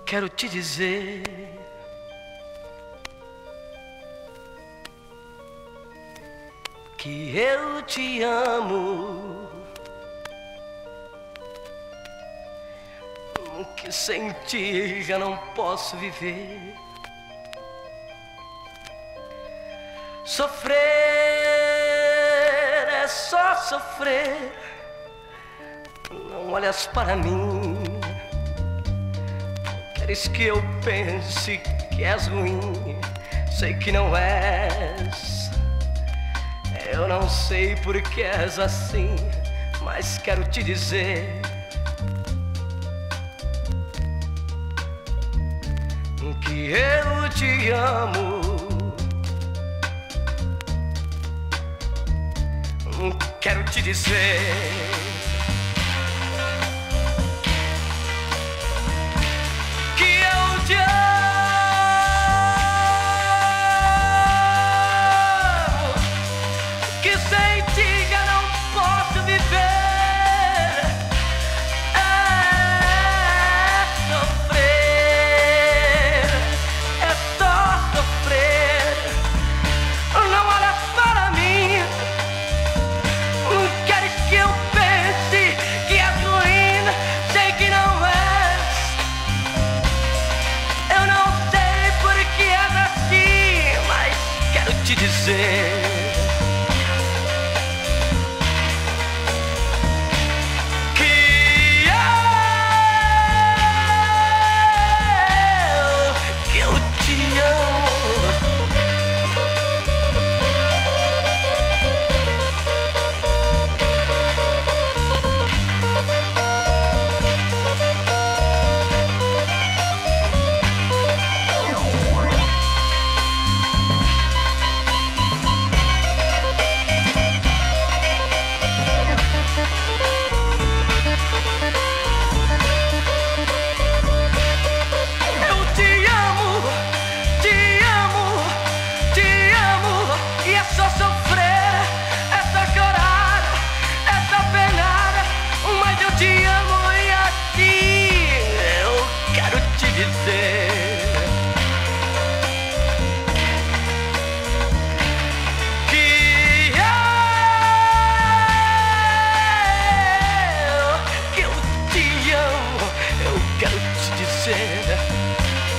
quero te dizer que eu te amo, que sem ti já não posso viver. Sofrer é só sofrer, não olhas para mim. Queres que eu pense que és ruim, sei que não és. Eu não sei por que és assim, mas quero te dizer que eu te amo. Quero te dizer que eu te amo, que sem ti já não posso viver. É sofrer, é só sofrer, não olha para mim. Queres que eu pense que és ruim, sei que não és. Eu não sei por que és assim, mas quero te dizer que eu te amo.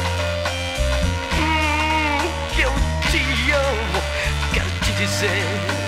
Que eu te amo, quero te dizer